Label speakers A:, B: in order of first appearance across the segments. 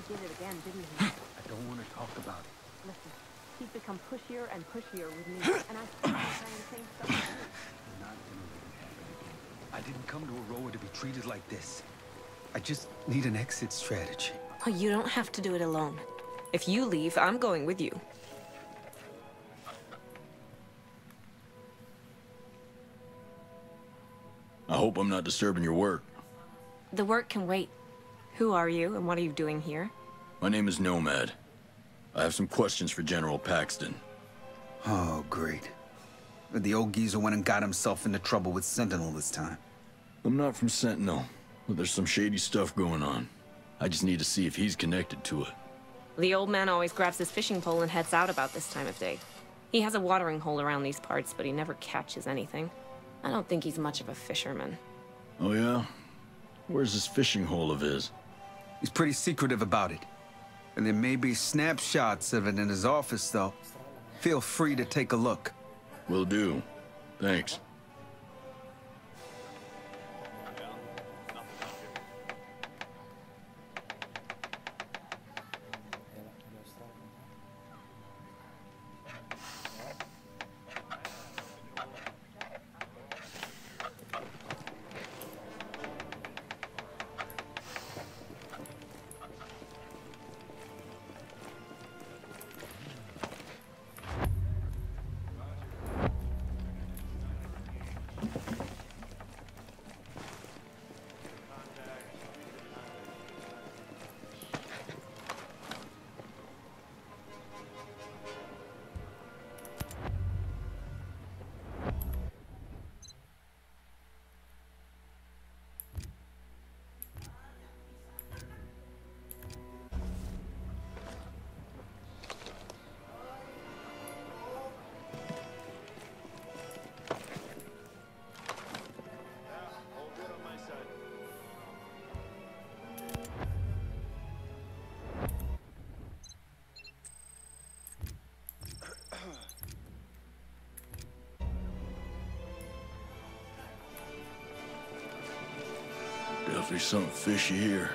A: did it again, didn't he?
B: I don't want to talk about it.
A: Listen, he's become pushier and pushier with me, and I think he's trying the same stuff with you.
B: I'm not gonna let it happen again. I didn't come to Aroa to be treated like this. I just need an exit strategy.
C: Oh, you don't have to do it alone. If you leave, I'm going with you.
D: I hope I'm not disturbing your work.
C: The work can wait. Who are you, and what are you doing here?
D: My name is Nomad. I have some questions for General Paxton.
B: Oh, great. The old geezer went and got himself into trouble with Sentinel this time.
D: I'm not from Sentinel, but there's some shady stuff going on. I just need to see if he's connected to it.
C: The old man always grabs his fishing pole and heads out about this time of day. He has a watering hole around these parts, but he never catches anything. I don't think he's much of a fisherman.
D: Oh yeah? Where's this fishing hole of his?
B: He's pretty secretive about it. And there may be snapshots of it in his office, though. Feel free to take a look.
D: Will do. Thanks. Definitely something fishy here.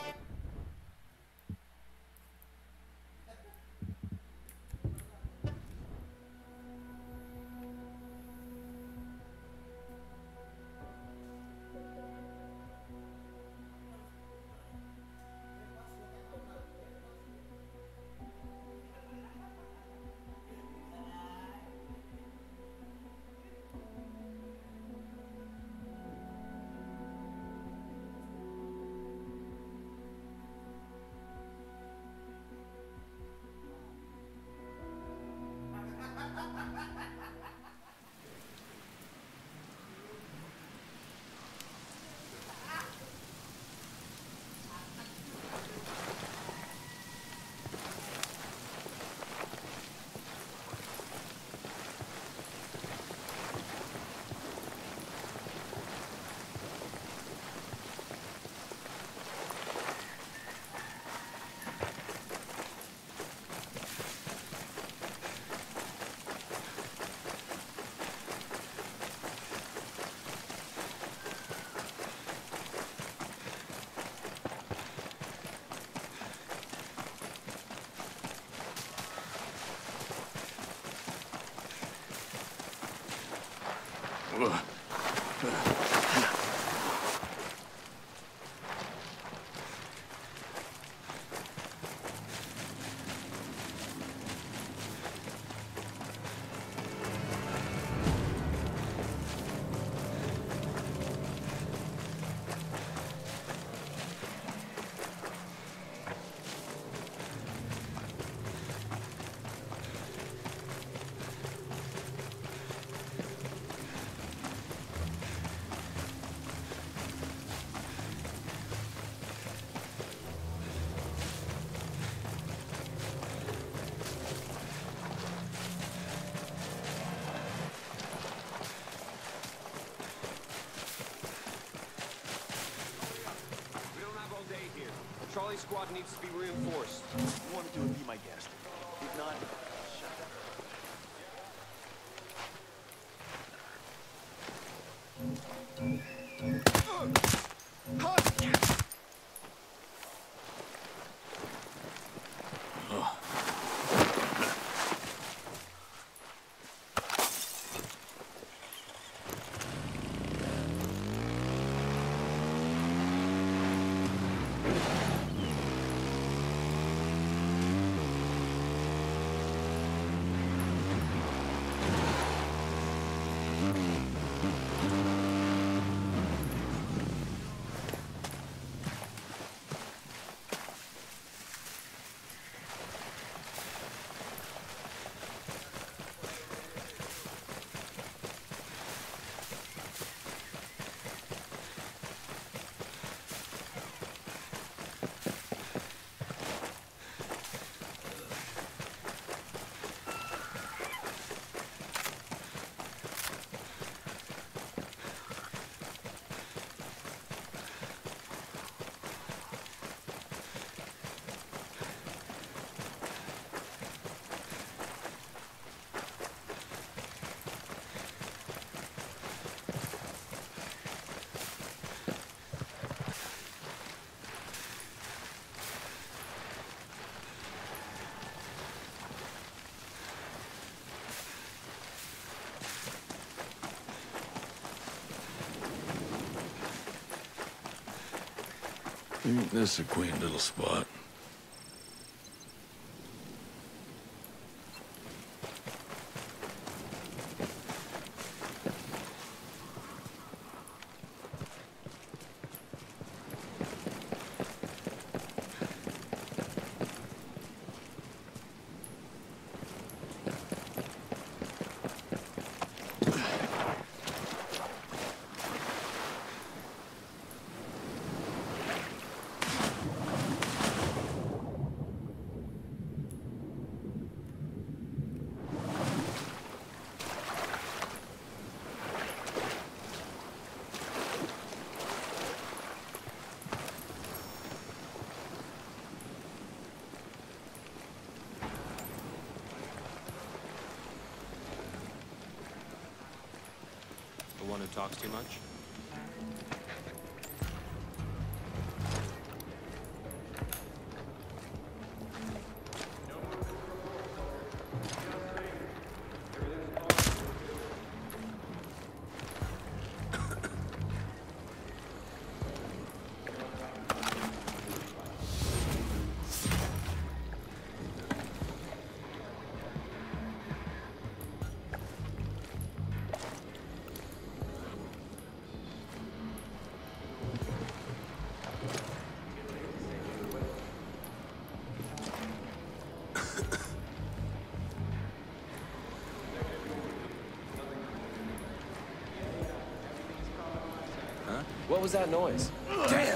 E: Charlie squad needs to be reinforced. You want to do it, be my guest. If not, shut up.
D: Ain't this a quaint little spot?
E: The one who talks too much?
F: What was that noise?
E: Damn!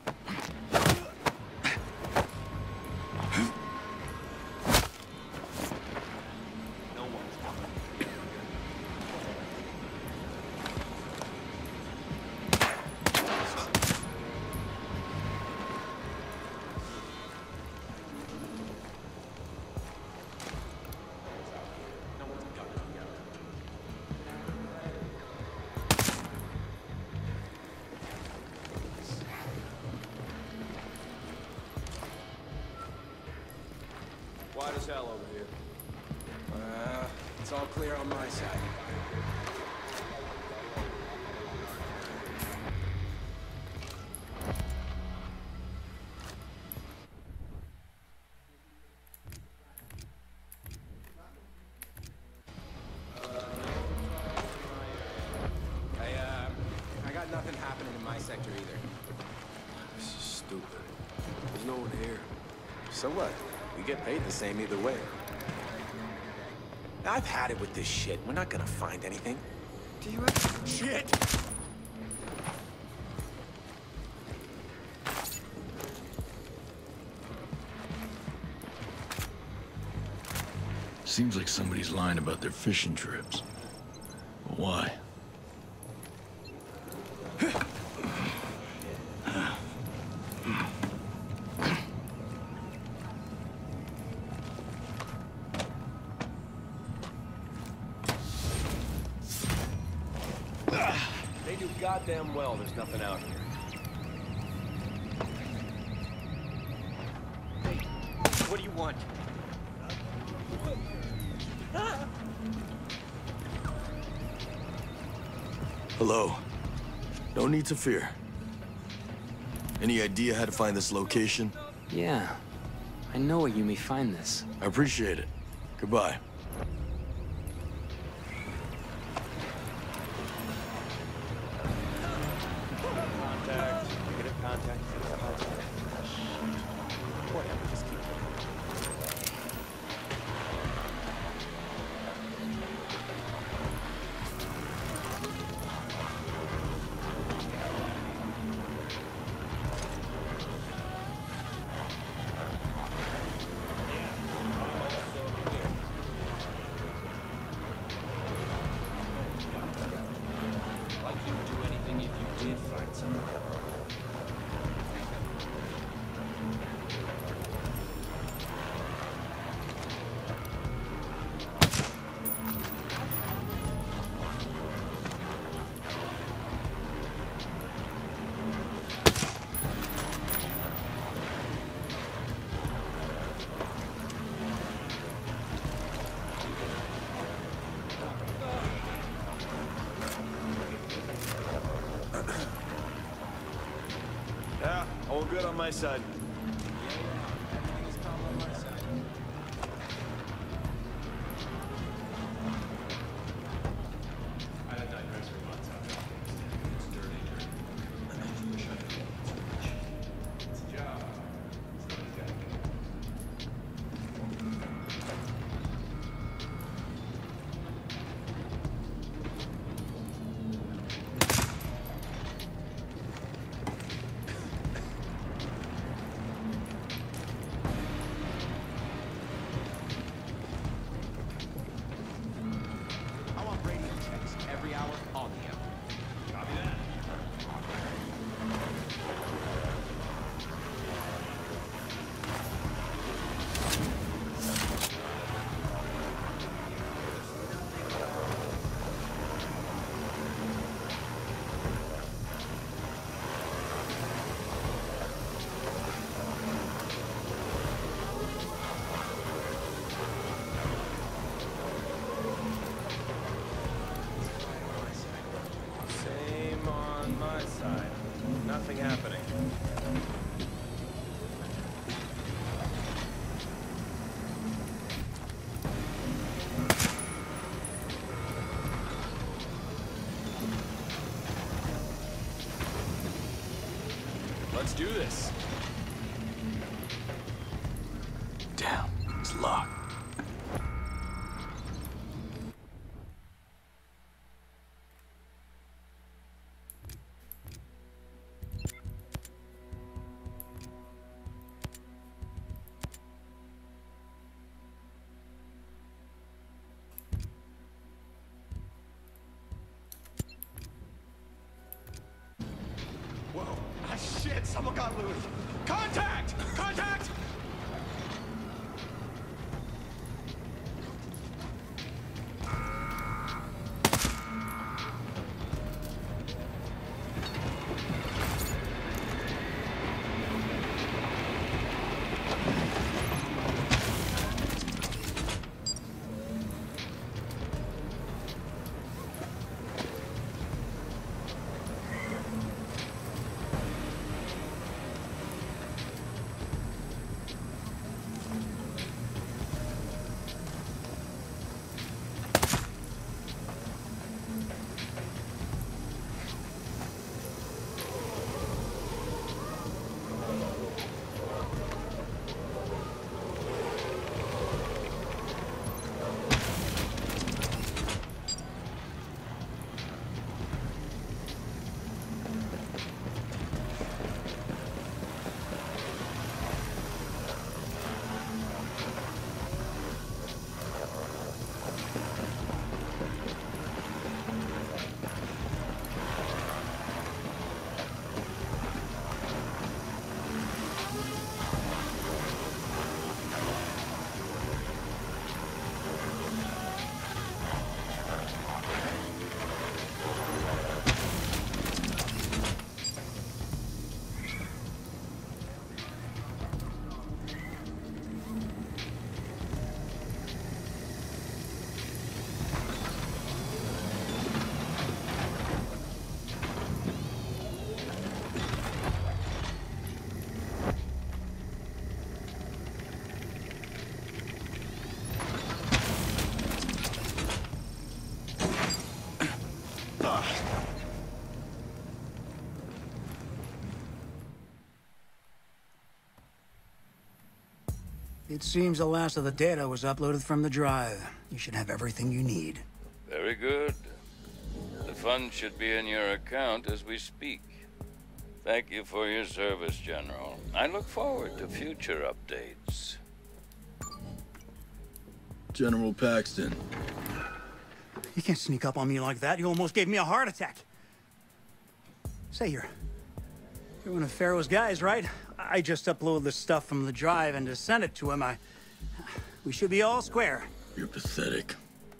E: No one's coming. Quiet as hell over here.
F: It's all clear on my side. I got nothing happening in my sector either.
E: This is stupid. There's no one here.
F: So what? We get paid the same either way. I've had it with this shit. We're not gonna find anything.
E: Do you have shit?
D: Seems like somebody's lying about their fishing trips. But why?
E: They do goddamn well there's nothing out here. Hey, what do you want?
D: Hello. No need to fear. Any idea how to find this location?
G: Yeah. I know where you may find this.
D: I appreciate it. Goodbye.
E: Contact. Negative contact. Contact. Whatever. Just keep going. Yeah, all good on my side.
F: Everything is calm on my side.
E: I want radio checks every hour on the hour. Copy that. Same on my side. Nothing happening. Let's do this.
D: Damn, it's locked.
E: Whoa. Ah, shit, someone got loose. Contact! Contact!
H: It seems the last of the data was uploaded from the drive. You should have everything you need.
I: Very good. The funds should be in your account as we speak. Thank you for your service, General. I look forward to future updates.
D: General Paxton.
H: You can't sneak up on me like that. You almost gave me a heart attack. Say, you're one of Pharaoh's guys, right? I just uploaded the stuff from the drive and to send it to him. We should be all square.
D: You're pathetic.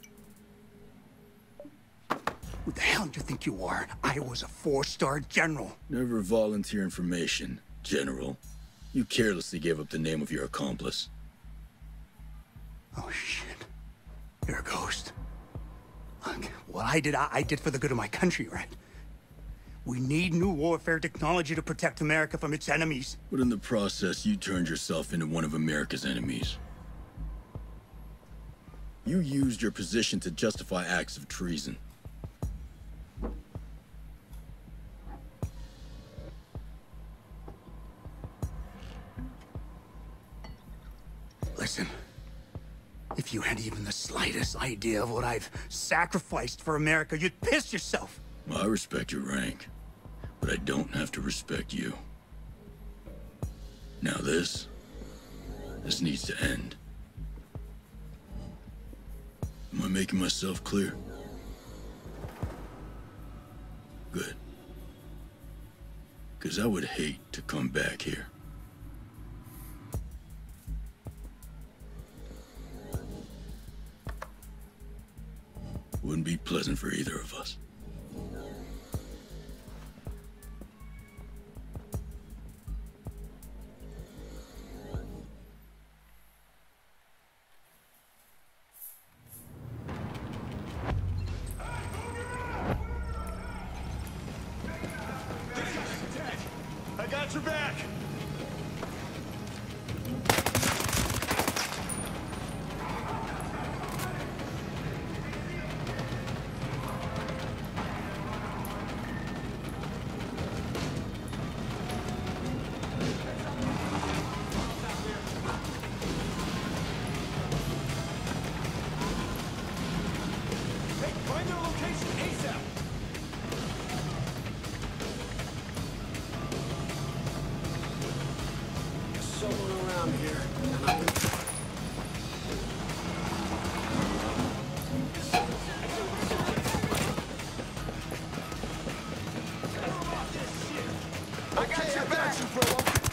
H: Who the hell do you think you are? I was a 4-star general.
D: Never volunteer information, General. You carelessly gave up the name of your accomplice.
H: Oh, shit. You're a ghost. Look, what I did for the good of my country, right? We need new warfare technology to protect America from its enemies.
D: But in the process, you turned yourself into one of America's enemies. You used your position to justify acts of treason.
H: Listen, if you had even the slightest idea of what I've sacrificed for America, you'd piss yourself.
D: I respect your rank, but I don't have to respect you. Now this needs to end. Am I making myself clear? Good. Because I would hate to come back here. Wouldn't be pleasant for either of us.
E: I got your back! Hey, find their location ASAP!
F: Someone around here, and I've been...
E: I got your back, bro!